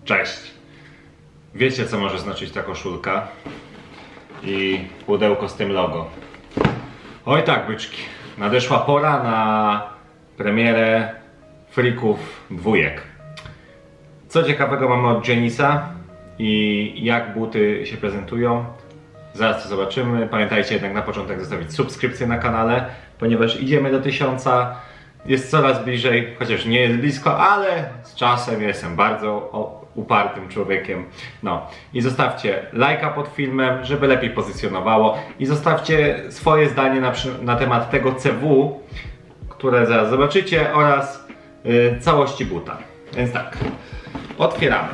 Cześć! Wiecie, co może znaczyć ta koszulka i pudełko z tym logo. Oj tak, byczki, nadeszła pora na premierę Freaków dwójek. Co ciekawego mamy od Giannisa i jak buty się prezentują, zaraz to zobaczymy. Pamiętajcie jednak na początek zostawić subskrypcję na kanale, ponieważ idziemy do 1000. Jest coraz bliżej, chociaż nie jest blisko, ale z czasem jestem bardzo upartym człowiekiem. No i zostawcie lajka pod filmem, żeby lepiej pozycjonowało, i zostawcie swoje zdanie na temat tego CW, które zaraz zobaczycie, oraz całości buta. Więc tak, otwieramy.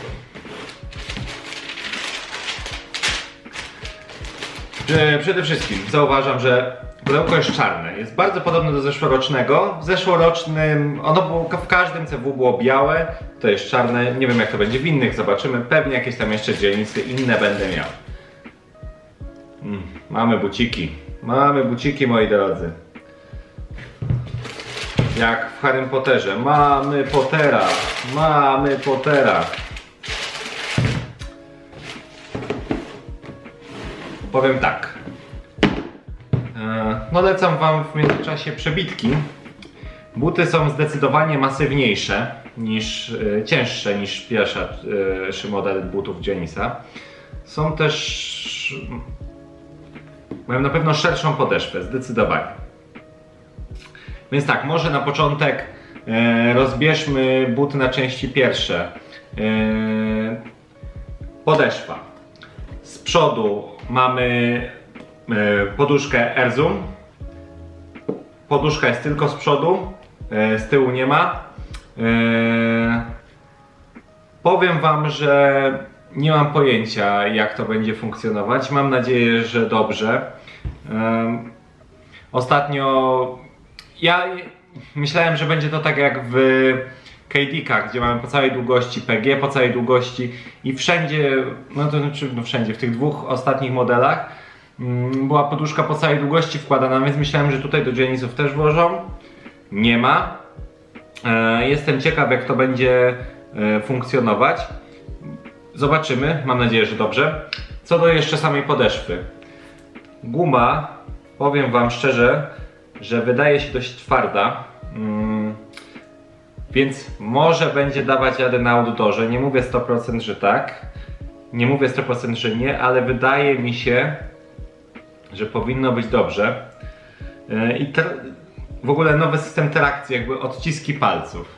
Przede wszystkim zauważam, że pudełko jest czarne. Jest bardzo podobne do zeszłorocznego. W zeszłorocznym ono było, w każdym CW było białe, to jest czarne. Nie wiem, jak to będzie w innych, zobaczymy. Pewnie jakieś tam jeszcze Giannisy inne będę miał. Mamy buciki. Mamy buciki, moi drodzy. Jak w Harrym Potterze. Mamy Pottera. Mamy Pottera. Powiem tak. No lecam wam w międzyczasie przebitki. Buty są zdecydowanie masywniejsze, cięższe niż pierwszy model butów Giannisa. Są też... mają na pewno szerszą podeszwę, zdecydowanie. Więc tak, może na początek rozbierzmy buty na części pierwsze. Podeszwa. Z przodu mamy poduszkę Erzum. Poduszka jest tylko z przodu, z tyłu nie ma. Powiem wam, że nie mam pojęcia, jak to będzie funkcjonować. Mam nadzieję, że dobrze. Ostatnio ja myślałem, że będzie to tak jak w KD-kach, gdzie mamy po całej długości PG, po całej długości i wszędzie, no to znaczy wszędzie, w tych dwóch ostatnich modelach była poduszka po całej długości wkładana, więc myślałem, że tutaj do Giannisów też włożą. Nie ma. Jestem ciekaw, jak to będzie funkcjonować. Zobaczymy, mam nadzieję, że dobrze. Co do jeszcze samej podeszwy. Guma, powiem wam szczerze, że wydaje się dość twarda. Więc może będzie dawać radę na outdoorze. Nie mówię 100%, że tak. Nie mówię 100%, że nie, ale wydaje mi się, że powinno być dobrze. I w ogóle nowy system trakcji, jakby odciski palców.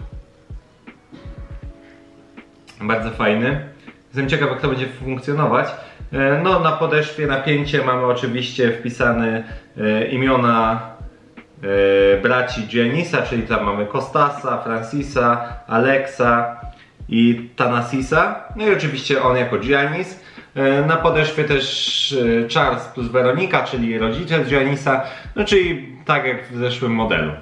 Bardzo fajny. Jestem ciekaw, jak to będzie funkcjonować. No, na podeszwie, napięcie mamy oczywiście wpisane imiona braci Giannisa, czyli tam mamy Kostasa, Francisa, Alexa i Thanasisa. No i oczywiście on jako Giannis. Na podeszwie też Charles plus Weronika, czyli rodzice Giannisa, no czyli tak jak w zeszłym modelu.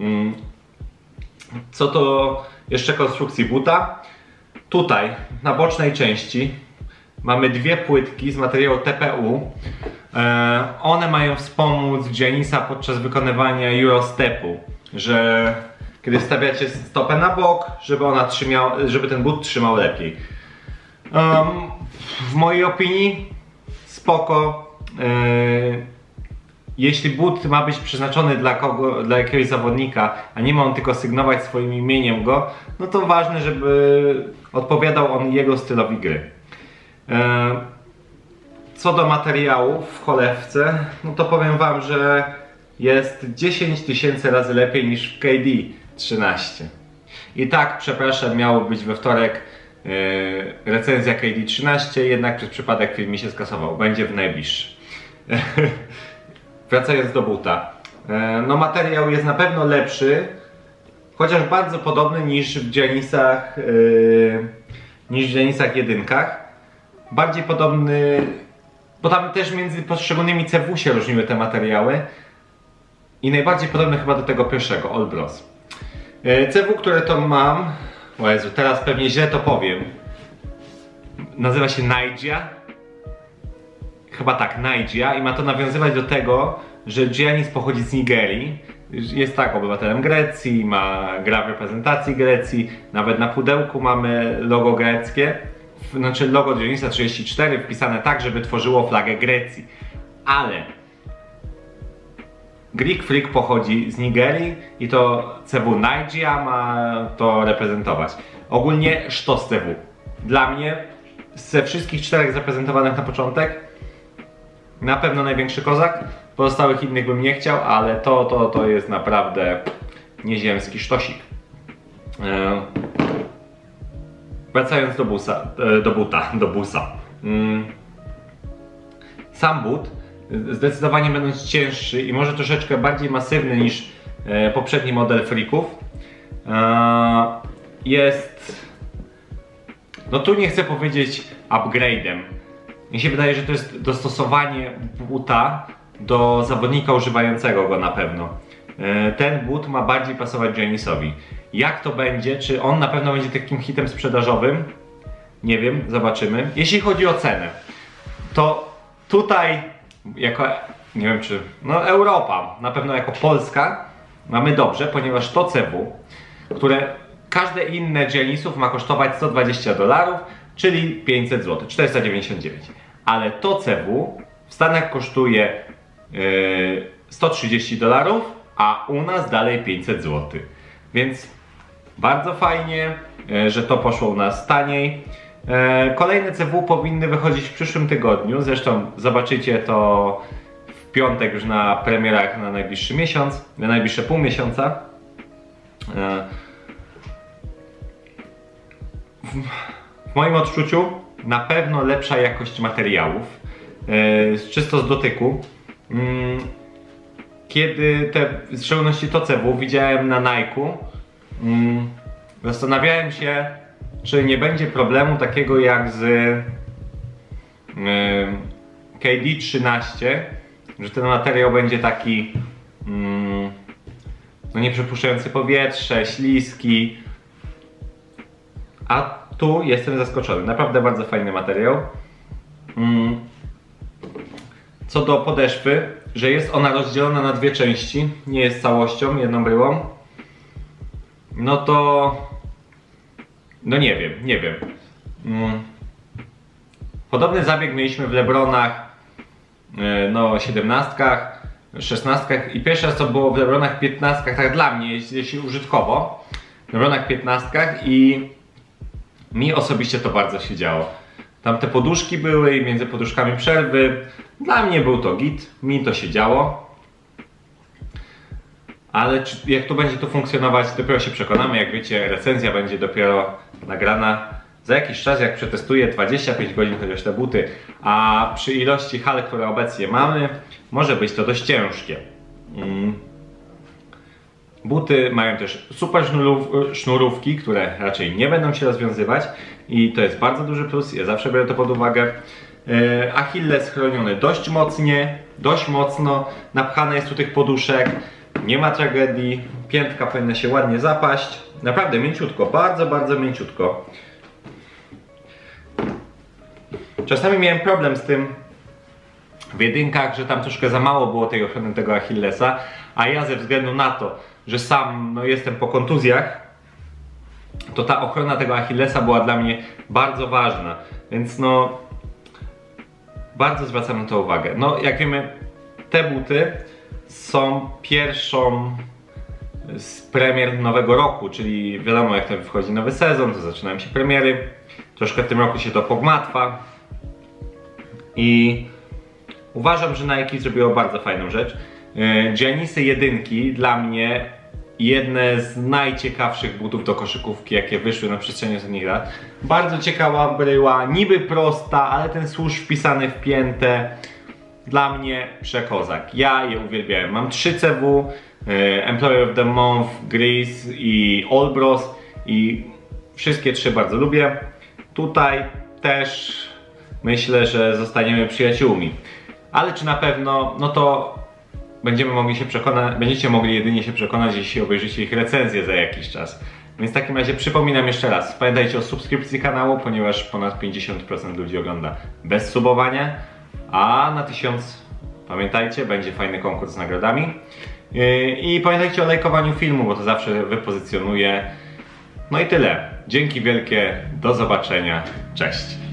Co do jeszcze konstrukcji buta, tutaj na bocznej części mamy dwie płytki z materiału TPU. One mają wspomóc Giannisa podczas wykonywania Eurostepu, że kiedy stawiacie stopę na bok, żeby ten but trzymał lepiej. W mojej opinii spoko. Jeśli but ma być przeznaczony dla jakiegoś zawodnika, a nie ma on tylko sygnować swoim imieniem go, no to ważne, żeby odpowiadał on jego stylowi gry. Co do materiału w cholewce, no to powiem wam, że jest 10 000 razy lepiej niż w KD 13. I tak, przepraszam, miało być we wtorek recenzja KD 13, jednak przez przypadek film mi się skasował. Będzie w najbliższy. Wracając do buta. No, materiał jest na pewno lepszy, chociaż bardzo podobny niż w Giannisach jedynkach. Bardziej podobny, bo tam też między poszczególnymi CW się różniły te materiały. I najbardziej podobny chyba do tego pierwszego, All Bros. CW, które to mam, o Jezu, teraz pewnie źle to powiem. Nazywa się Nigeria. Chyba tak, Nigeria, i ma to nawiązywać do tego, że Giannis pochodzi z Nigerii, jest tak obywatelem Grecji, gra w reprezentacji Grecji, nawet na pudełku mamy logo greckie, znaczy logo Dionisa 34 wpisane tak, żeby tworzyło flagę Grecji. Ale Greek Freak pochodzi z Nigerii i to CW Nigeria ma to reprezentować. Ogólnie sztos CW. Dla mnie ze wszystkich 4 zaprezentowanych na początek na pewno największy kozak. Pozostałych innych bym nie chciał, ale to jest naprawdę nieziemski sztosik. Wracając do busa. Sam but, zdecydowanie będąc cięższy i może troszeczkę bardziej masywny niż poprzedni model Freaków, jest, no tu nie chcę powiedzieć upgrade'em. Mi się wydaje, że to jest dostosowanie buta do zawodnika używającego go na pewno. Ten but ma bardziej pasować Dionisowi. Jak to będzie? Czy on na pewno będzie takim hitem sprzedażowym? Nie wiem, zobaczymy. Jeśli chodzi o cenę, to tutaj jako, nie wiem czy, no Europa, na pewno jako Polska mamy dobrze, ponieważ to CW, które każde inne Dionisów ma kosztować $120, czyli 500 zł, 499. Ale to CW w Stanach kosztuje $130, a u nas dalej 500 zł. Więc bardzo fajnie, że to poszło u nas taniej. Kolejne CW powinny wychodzić w przyszłym tygodniu. Zresztą zobaczycie to w piątek już na premierach na najbliższy miesiąc, na najbliższe pół miesiąca. W moim odczuciu na pewno lepsza jakość materiałów, czysto z dotyku. Kiedy w szczególności to CW widziałem na Nike'u, zastanawiałem się, czy nie będzie problemu takiego jak z KD13, że ten materiał będzie taki no nie przepuszczający powietrze, śliski. A tu jestem zaskoczony. Naprawdę bardzo fajny materiał. Co do podeszwy, że jest ona rozdzielona na 2 części, nie jest całością, jedną bryłą. No to... no nie wiem. Podobny zabieg mieliśmy w Lebronach, no 17, 16 i pierwszy raz to było w Lebronach 15, tak dla mnie, jeśli użytkowo. W Lebronach 15 i mi osobiście to bardzo się działo. Tam te poduszki były i między poduszkami przerwy. Dla mnie był to git, mi to się działo. Ale jak to będzie to funkcjonować, dopiero się przekonamy. Jak wiecie, recenzja będzie dopiero nagrana za jakiś czas, jak przetestuję 25 godzin chociaż te buty. A przy ilości hal, które obecnie mamy, może być to dość ciężkie. Buty mają też super sznurówki, które raczej nie będą się rozwiązywać i to jest bardzo duży plus, ja zawsze biorę to pod uwagę. Achilles chroniony dość mocno, napchane jest tu tych poduszek, nie ma tragedii, piętka powinna się ładnie zapaść, naprawdę mięciutko, bardzo mięciutko. Czasami miałem problem z tym w jedynkach, że tam troszkę za mało było tej ochrony tego Achillesa, a ja ze względu na to, że sam no, jestem po kontuzjach, to ta ochrona tego Achillesa była dla mnie bardzo ważna, więc no bardzo zwracam na to uwagę. No jak wiemy, te buty są pierwszą z premier nowego roku, czyli wiadomo jak tam wchodzi nowy sezon, to zaczynają się premiery, troszkę w tym roku się to pogmatwa i uważam, że Nike zrobiło bardzo fajną rzecz. Dionisy jedynki dla mnie jedne z najciekawszych butów do koszykówki, jakie wyszły na przestrzeni ostatnich lat. Bardzo ciekawa bryła, niby prosta, ale ten służ wpisany w piętę dla mnie przekozak. Ja je uwielbiałem. Mam 3 CW, Employer of the Month, Grease i Allbros i wszystkie 3 bardzo lubię. Tutaj też myślę, że zostaniemy przyjaciółmi. Ale czy na pewno, no to będziemy mogli się przekonać, będziecie mogli jedynie się przekonać, jeśli obejrzycie ich recenzję za jakiś czas. Więc w takim razie przypominam jeszcze raz, pamiętajcie o subskrypcji kanału, ponieważ ponad 50% ludzi ogląda bez subowania, a na 1000 Pamiętajcie, będzie fajny konkurs z nagrodami. I pamiętajcie o lajkowaniu filmu, bo to zawsze wypozycjonuje. No i tyle. Dzięki wielkie, do zobaczenia. Cześć!